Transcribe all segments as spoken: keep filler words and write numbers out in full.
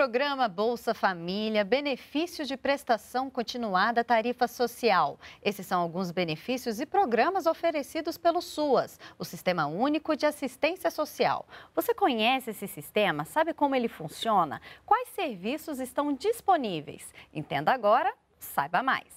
Programa Bolsa Família, benefício de prestação continuada, tarifa social. Esses são alguns benefícios e programas oferecidos pelo SUAS, o Sistema Único de Assistência Social. Você conhece esse sistema? Sabe como ele funciona? Quais serviços estão disponíveis? Entenda agora, saiba mais.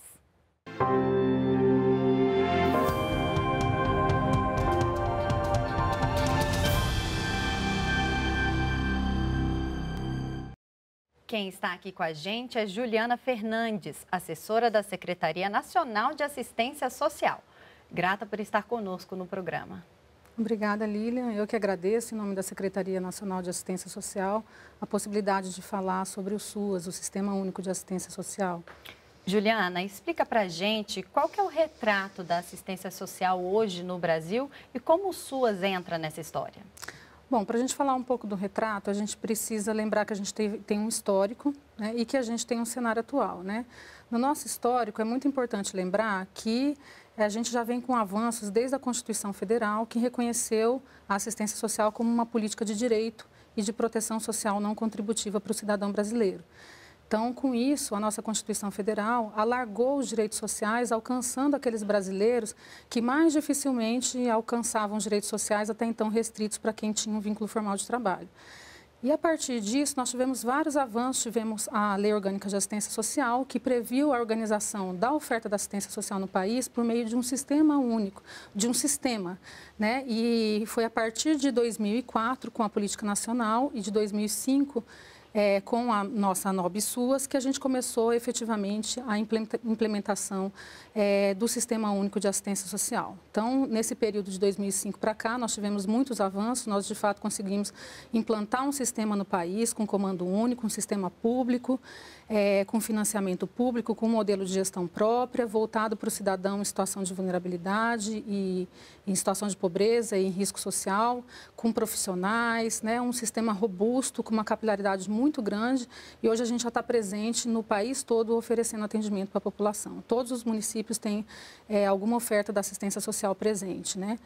Quem está aqui com a gente é Juliana Fernandes, assessora da Secretaria Nacional de Assistência Social. Grata por estar conosco no programa. Obrigada, Lilian. Eu que agradeço, em nome da Secretaria Nacional de Assistência Social, a possibilidade de falar sobre o SUAS, o Sistema Único de Assistência Social. Juliana, explica para a gente qual que é o retrato da assistência social hoje no Brasil e como o SUAS entra nessa história. Bom, para a gente falar um pouco do retrato, a gente precisa lembrar que a gente tem, tem um histórico, né, e que a gente tem um cenário atual, né? No nosso histórico, é muito importante lembrar que a gente já vem com avanços desde a Constituição Federal, que reconheceu a assistência social como uma política de direito e de proteção social não contributiva para o cidadão brasileiro. Então, com isso, a nossa Constituição Federal alargou os direitos sociais, alcançando aqueles brasileiros que mais dificilmente alcançavam os direitos sociais, até então restritos para quem tinha um vínculo formal de trabalho. E, a partir disso, nós tivemos vários avanços. Tivemos a Lei Orgânica de Assistência Social, que previu a organização da oferta da assistência social no país por meio de um sistema único, de um sistema, né? E foi a partir de dois mil e quatro, com a Política Nacional, e de dois mil e cinco, É, com a nossa NOB SUAS, que a gente começou efetivamente a implementação é, do Sistema Único de Assistência Social. Então, nesse período de dois mil e cinco para cá, nós tivemos muitos avanços, nós de fato conseguimos implantar um sistema no país com comando único, um sistema público, é, com financiamento público, com um modelo de gestão própria, voltado para o cidadão em situação de vulnerabilidade e em situação de pobreza e em risco social, com profissionais, né, um sistema robusto, com uma capilaridade muito muito grande, e hoje a gente já está presente no país todo oferecendo atendimento para a população. Todos os municípios têm é, alguma oferta da assistência social presente, né?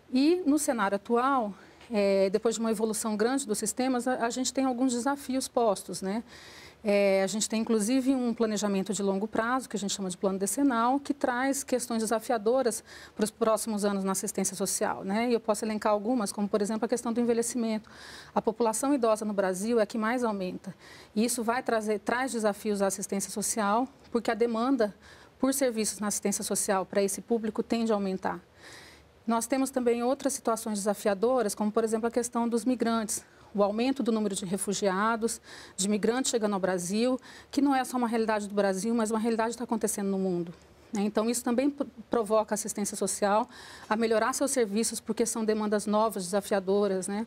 E no cenário atual, é, depois de uma evolução grande dos sistemas, a, a gente tem alguns desafios postos, né? É, a gente tem, inclusive, um planejamento de longo prazo, que a gente chama de plano decenal, que traz questões desafiadoras para os próximos anos na assistência social, né? E eu posso elencar algumas, como, por exemplo, a questão do envelhecimento. A população idosa no Brasil é a que mais aumenta. E isso vai trazer, traz desafios à assistência social, porque a demanda por serviços na assistência social para esse público tende a aumentar. Nós temos também outras situações desafiadoras, como, por exemplo, a questão dos migrantes. O aumento do número de refugiados, de migrantes chegando ao Brasil, que não é só uma realidade do Brasil, mas uma realidade que está acontecendo no mundo. Então, isso também provoca a assistência social a melhorar seus serviços, porque são demandas novas, desafiadoras, né?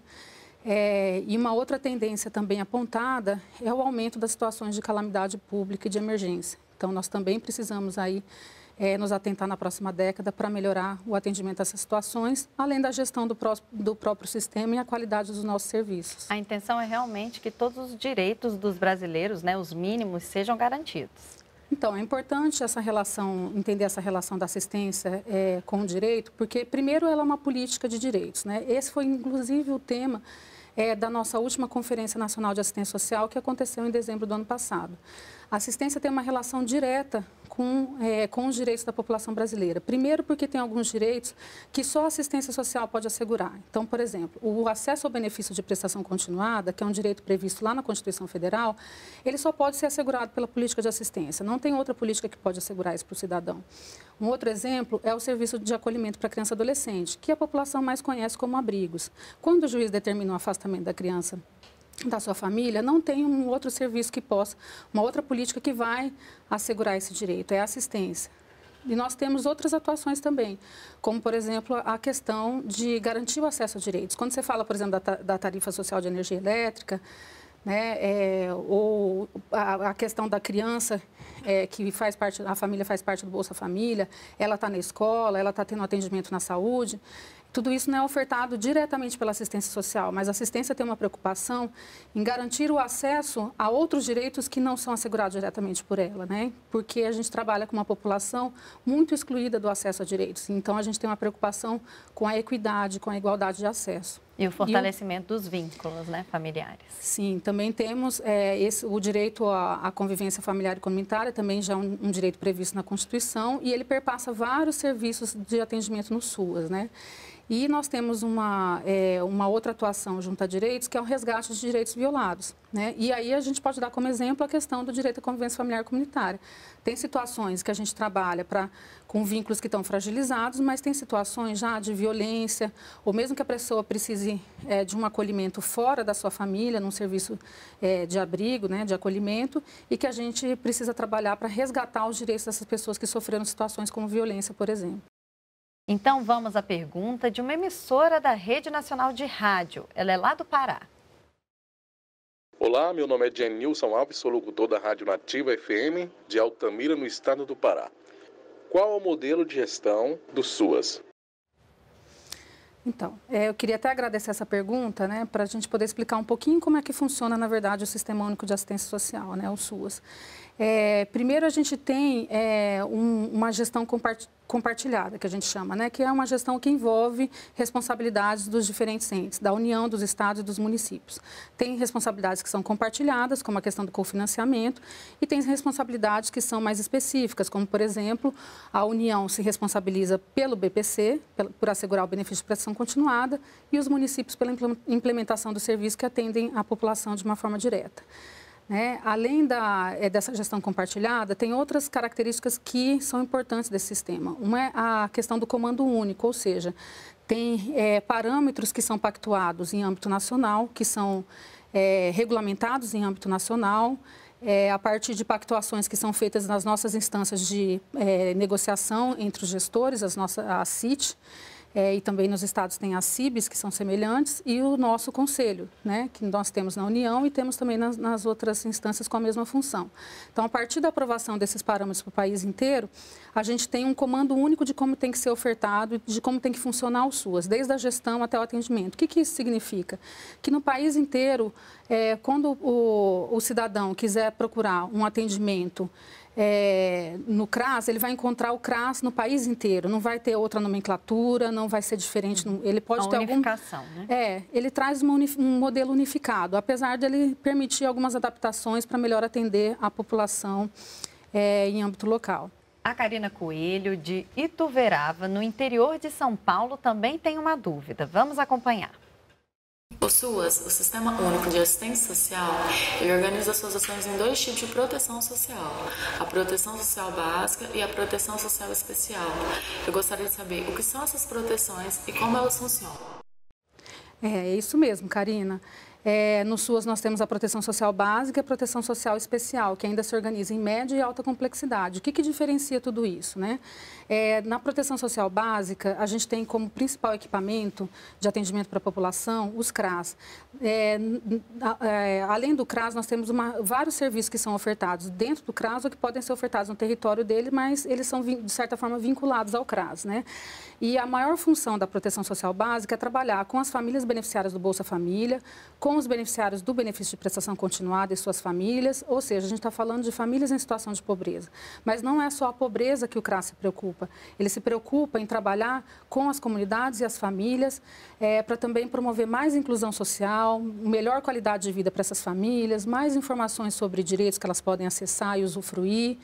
É, e uma outra tendência também apontada é o aumento das situações de calamidade pública e de emergência. Então, nós também precisamos aí É, nos atentar na próxima década para melhorar o atendimento a essas situações, além da gestão do, pró do próprio sistema e a qualidade dos nossos serviços. A intenção é realmente que todos os direitos dos brasileiros, né, os mínimos, sejam garantidos. Então, é importante essa relação, entender essa relação da assistência é, com o direito, porque, primeiro, ela é uma política de direitos, né? Esse foi, inclusive, o tema é, da nossa última Conferência Nacional de Assistência Social, que aconteceu em dezembro do ano passado. A assistência tem uma relação direta com, é, com os direitos da população brasileira. Primeiro, porque tem alguns direitos que só a assistência social pode assegurar. Então, por exemplo, o acesso ao benefício de prestação continuada, que é um direito previsto lá na Constituição Federal, ele só pode ser assegurado pela política de assistência. Não tem outra política que pode assegurar isso para o cidadão. Um outro exemplo é o serviço de acolhimento para criança e adolescente, que a população mais conhece como abrigos. Quando o juiz determina o afastamento da criança da sua família, não tem um outro serviço que possa, uma outra política que vai assegurar esse direito, é a assistência. E nós temos outras atuações também, como, por exemplo, a questão de garantir o acesso a direitos. Quando você fala, por exemplo, da, da tarifa social de energia elétrica, né, é, ou a, a questão da criança, é, que faz parte, a família faz parte do Bolsa Família, ela está na escola, ela está tendo atendimento na saúde. tudo isso não é ofertado diretamente pela assistência social, mas a assistência tem uma preocupação em garantir o acesso a outros direitos que não são assegurados diretamente por ela, né? Porque a gente trabalha com uma população muito excluída do acesso a direitos. Então, a gente tem uma preocupação com a equidade, com a igualdade de acesso. E o fortalecimento e o... dos vínculos, né, familiares. Sim, também temos é, esse, o direito à, à convivência familiar e comunitária, também já é um, um direito previsto na Constituição, e ele perpassa vários serviços de atendimento no SUAS, né? E nós temos uma, é, uma outra atuação junto a direitos, que é o resgate de direitos violados, né? E aí a gente pode dar como exemplo a questão do direito à convivência familiar e comunitária. Tem situações que a gente trabalha pra, com vínculos que estão fragilizados, mas tem situações já de violência, ou mesmo que a pessoa precise é, de um acolhimento fora da sua família, num serviço é, de abrigo, né, de acolhimento, e que a gente precisa trabalhar para resgatar os direitos dessas pessoas que sofreram situações como violência, por exemplo. Então, vamos à pergunta de uma emissora da Rede Nacional de Rádio. Ela é lá do Pará. Olá, meu nome é Genilson Alves, sou locutor da Rádio Nativa F M de Altamira, no estado do Pará. Qual é o modelo de gestão do SUAS? Então, é, eu queria até agradecer essa pergunta, né, para a gente poder explicar um pouquinho como é que funciona, na verdade, o Sistema Único de Assistência Social, né, o SUAS. É, primeiro, a gente tem é, um, uma gestão compartilhada, que a gente chama, né, que é uma gestão que envolve responsabilidades dos diferentes entes, da União, dos estados e dos municípios. Tem responsabilidades que são compartilhadas, como a questão do cofinanciamento, e tem responsabilidades que são mais específicas, como, por exemplo, a União se responsabiliza pelo B P C, por assegurar o benefício de prestação continuada, e os municípios pela implementação do serviço que atendem a população de uma forma direta. Né? Além da, é, dessa gestão compartilhada, tem outras características que são importantes desse sistema. Uma é a questão do comando único, ou seja, tem é, parâmetros que são pactuados em âmbito nacional, que são é, regulamentados em âmbito nacional, é, a partir de pactuações que são feitas nas nossas instâncias de é, negociação entre os gestores, as nossas, a C I T, É, e também nos estados tem as C I Bs, que são semelhantes, e o nosso conselho, né, que nós temos na União e temos também nas, nas outras instâncias com a mesma função. Então, a partir da aprovação desses parâmetros para o país inteiro, a gente tem um comando único de como tem que ser ofertado, de como tem que funcionar o SUAS, desde a gestão até o atendimento. O que, que isso significa? Que no país inteiro, é, quando o, o cidadão quiser procurar um atendimento É, no CRAS, ele vai encontrar o CRAS no país inteiro, não vai ter outra nomenclatura, não vai ser diferente, ele pode a ter unificação, algum... né? É, ele traz uma unif... um modelo unificado, apesar de ele permitir algumas adaptações para melhor atender a população é, em âmbito local. A Karina Coelho, de Ituverava, no interior de São Paulo, também tem uma dúvida. Vamos acompanhar. O SUAS, o Sistema Único de Assistência Social, ele organiza suas ações em dois tipos de proteção social, a proteção social básica e a proteção social especial. Eu gostaria de saber o que são essas proteções e como elas funcionam. É, é isso mesmo, Karina. É, no SUAS nós temos a proteção social básica e a proteção social especial, que ainda se organiza em média e alta complexidade. O que, que diferencia tudo isso, né? É, na proteção social básica, a gente tem como principal equipamento de atendimento para a população os CRAS. É, é, além do CRAS, nós temos uma, vários serviços que são ofertados dentro do CRAS ou que podem ser ofertados no território dele, mas eles são, de certa forma, vinculados ao CRAS, né? E a maior função da proteção social básica é trabalhar com as famílias beneficiárias do Bolsa Família, com os beneficiários do benefício de prestação continuada e suas famílias, ou seja, a gente está falando de famílias em situação de pobreza. Mas não é só a pobreza que o CRAS se preocupa, ele se preocupa em trabalhar com as comunidades e as famílias é, para também promover mais inclusão social, melhor qualidade de vida para essas famílias, mais informações sobre direitos que elas podem acessar e usufruir.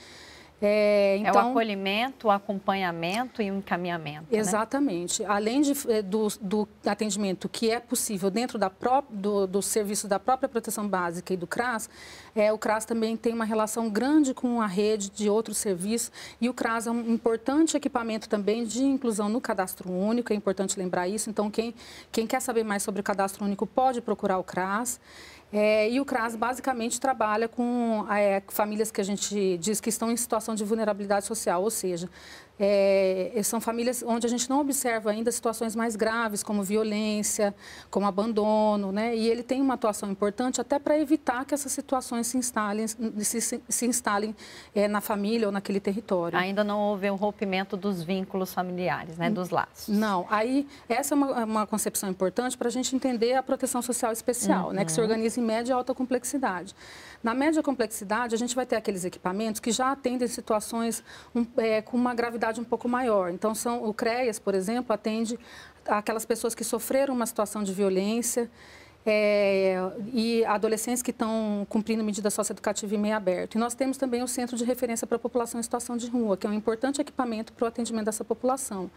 É, então, é o acolhimento, o acompanhamento e o encaminhamento. Exatamente. Né? Além de, do, do atendimento que é possível dentro da pró do, do serviço da própria proteção básica e do CRAS, é, o CRAS também tem uma relação grande com a rede de outros serviços e o CRAS é um importante equipamento também de inclusão no cadastro único, é importante lembrar isso. Então, quem, quem quer saber mais sobre o cadastro único pode procurar o CRAS. É, e o CRAS basicamente trabalha com é, famílias que a gente diz que estão em situação de vulnerabilidade social, ou seja, É, são famílias onde a gente não observa ainda situações mais graves, como violência, como abandono, né? E ele tem uma atuação importante até para evitar que essas situações se instalem, se, se instalem é, na família ou naquele território. Ainda não houve um rompimento dos vínculos familiares, né? Dos laços. Não. Aí, essa é uma, uma concepção importante para a gente entender a proteção social especial, uhum. né? Que se organiza em média e alta complexidade. Na média complexidade, a gente vai ter aqueles equipamentos que já atendem situações um, é, com uma gravidade um pouco maior. Então, são, o CREAS, por exemplo, atende aquelas pessoas que sofreram uma situação de violência é, e adolescentes que estão cumprindo medida socioeducativa em meio aberto. E nós temos também o Centro de Referência para a População em Situação de Rua, que é um importante equipamento para o atendimento dessa população.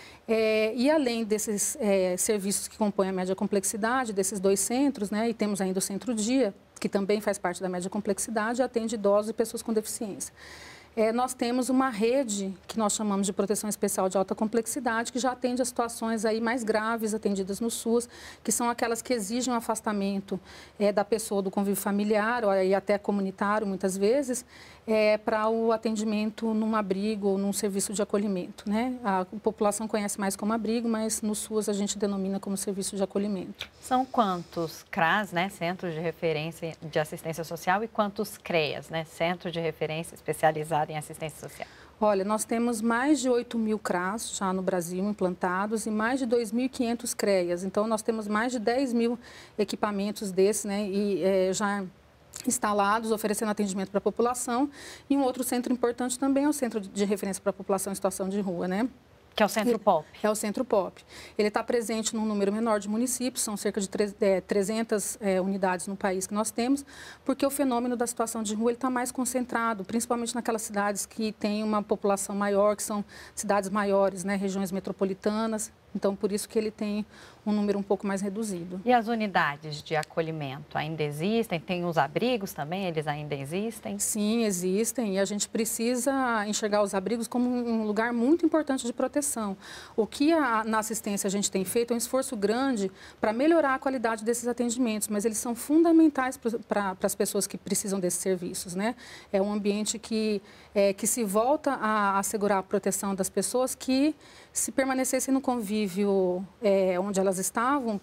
É, e além desses é, serviços que compõem a média complexidade, desses dois centros, né, e temos ainda o Centro Dia, que também faz parte da média complexidade, atende idosos e pessoas com deficiência. É, nós temos uma rede que nós chamamos de proteção especial de alta complexidade, que já atende a situações aí mais graves atendidas no SUS, que são aquelas que exigem um afastamento é, da pessoa do convívio familiar ou aí até comunitário, muitas vezes, é, para o atendimento num abrigo ou num serviço de acolhimento, né? A população conhece mais como abrigo, mas no SUS a gente denomina como serviço de acolhimento. São quantos CRAS, né? Centros de Referência de Assistência Social, e quantos CREAS, né? Centro de Referência Especializado em Assistência Social? Olha, nós temos mais de oito mil CRAS já no Brasil implantados e mais de dois mil e quinhentos CREAS. Então, nós temos mais de dez mil equipamentos desses, né? E é, já instalados, oferecendo atendimento para a população. E um outro centro importante também é o Centro de Referência para a População em Situação de Rua, né? Que é o Centro Pop. É o Centro Pop. Ele está presente num número menor de municípios, são cerca de trezentas é, unidades no país que nós temos, porque o fenômeno da situação de rua está mais concentrado, principalmente naquelas cidades que têm uma população maior, que são cidades maiores, né, regiões metropolitanas. Então, por isso que ele tem um número um pouco mais reduzido. E as unidades de acolhimento ainda existem? Tem os abrigos também? Eles ainda existem? Sim, existem. E a gente precisa enxergar os abrigos como um lugar muito importante de proteção. O que a, na assistência a gente tem feito é um esforço grande para melhorar a qualidade desses atendimentos, mas eles são fundamentais para as pessoas que precisam desses serviços, né? É um ambiente que, é, que se volta a assegurar a proteção das pessoas que, se permanecessem no convívio é, onde elas estavam,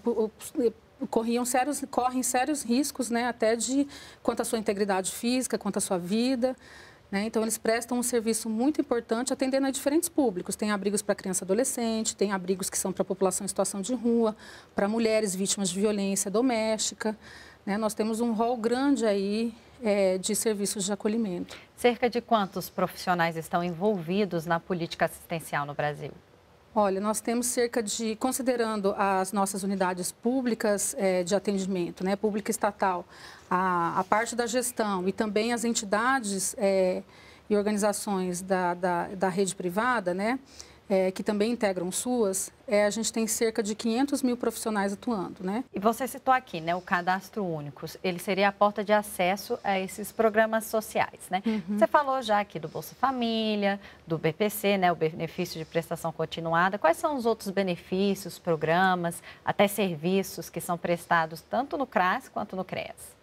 corriam sérios, correm sérios riscos, né, até de quanto à sua integridade física, quanto à sua vida. Né? Então, eles prestam um serviço muito importante, atendendo a diferentes públicos. Tem abrigos para criança e adolescente, tem abrigos que são para a população em situação de rua, para mulheres vítimas de violência doméstica. Né? Nós temos um rol grande aí é, de serviços de acolhimento. Cerca de quantos profissionais estão envolvidos na política assistencial no Brasil? Olha, nós temos cerca de, considerando as nossas unidades públicas é, de atendimento, né, pública estatal, a, a parte da gestão e também as entidades é, e organizações da, da, da rede privada, né, é, que também integram o SUAS, é, a gente tem cerca de quinhentos mil profissionais atuando, né? E você citou aqui, né, o Cadastro Único, ele seria a porta de acesso a esses programas sociais, né? Uhum. Você falou já aqui do Bolsa Família, do B P C, né, o benefício de prestação continuada. Quais são os outros benefícios, programas, até serviços que são prestados tanto no CRAS quanto no CREAS?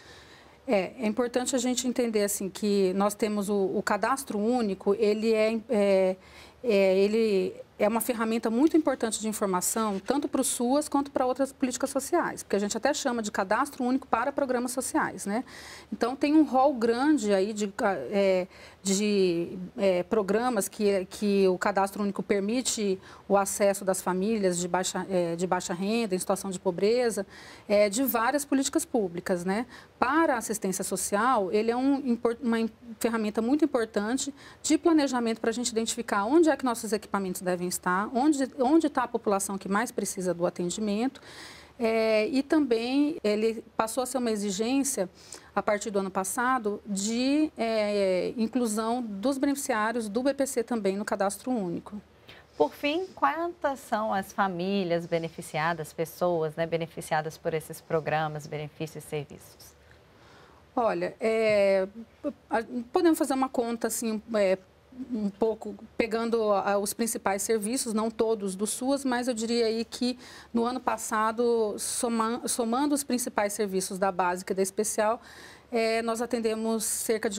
É, é importante a gente entender assim que nós temos o, o Cadastro Único, ele é, é, é, ele é uma ferramenta muito importante de informação, tanto para o SUAS quanto para outras políticas sociais, porque a gente até chama de Cadastro Único para programas sociais, né? Então, tem um rol grande aí de, é, de é, programas que, que o Cadastro Único permite o acesso das famílias de baixa, é, de baixa renda, em situação de pobreza, é, de várias políticas públicas, né? Para a assistência social, ele é um, uma ferramenta muito importante de planejamento para a gente identificar onde é que nossos equipamentos devem estar, onde, onde está a população que mais precisa do atendimento. É, e também ele passou a ser uma exigência, a partir do ano passado, de é, inclusão dos beneficiários do B P C também no Cadastro Único. Por fim, quantas são as famílias beneficiadas, pessoas, né, beneficiadas por esses programas, benefícios e serviços? Olha, é, podemos fazer uma conta assim, é, um pouco pegando os principais serviços, não todos do SUAS, mas eu diria aí que no ano passado, somando, somando os principais serviços da básica e da especial, é, nós atendemos cerca de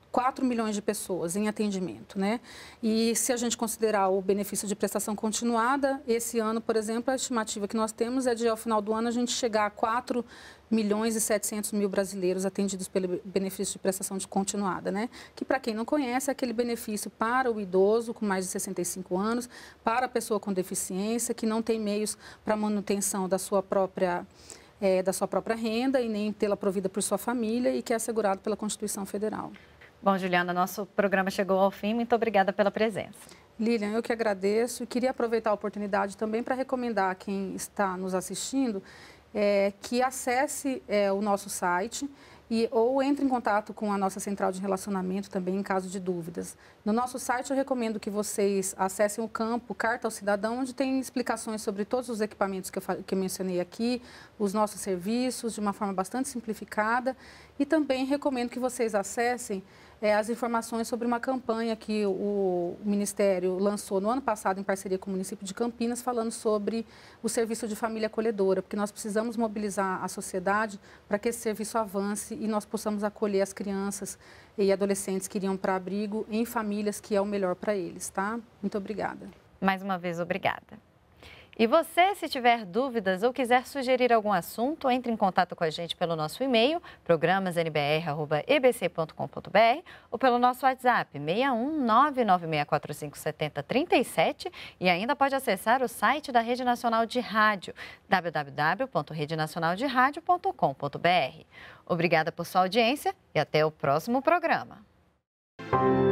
quatro milhões de pessoas em atendimento, né? E se a gente considerar o benefício de prestação continuada, esse ano, por exemplo, a estimativa que nós temos é de, ao final do ano, a gente chegar a quatro milhões e setecentos mil brasileiros atendidos pelo benefício de prestação de continuada, né? Que, para quem não conhece, é aquele benefício para o idoso com mais de sessenta e cinco anos, para a pessoa com deficiência, que não tem meios para manutenção da sua própria É, da sua própria renda e nem tê-la provida por sua família e que é assegurado pela Constituição Federal. Bom, Juliana, nosso programa chegou ao fim. Muito obrigada pela presença. Lilian, eu que agradeço e queria aproveitar a oportunidade também para recomendar a quem está nos assistindo é, que acesse é, o nosso site e, ou entre em contato com a nossa central de relacionamento também em caso de dúvidas. No nosso site eu recomendo que vocês acessem o campo Carta ao Cidadão, onde tem explicações sobre todos os equipamentos que eu, que eu mencionei aqui, os nossos serviços, de uma forma bastante simplificada. E também recomendo que vocês acessem é, as informações sobre uma campanha que o Ministério lançou no ano passado em parceria com o município de Campinas, falando sobre o serviço de família acolhedora, porque nós precisamos mobilizar a sociedade para que esse serviço avance e nós possamos acolher as crianças e adolescentes que iriam para abrigo em famílias que é o melhor para eles, tá? Muito obrigada. Mais uma vez, obrigada. E você, se tiver dúvidas ou quiser sugerir algum assunto, entre em contato com a gente pelo nosso e-mail, programas n b r arroba e b c ponto com ponto b r ou pelo nosso WhatsApp, seis um nove nove seis quatro cinco sete zero três sete, e ainda pode acessar o site da Rede Nacional de Rádio, w w w ponto rede nacional de rádio ponto com ponto b r. Obrigada por sua audiência e até o próximo programa.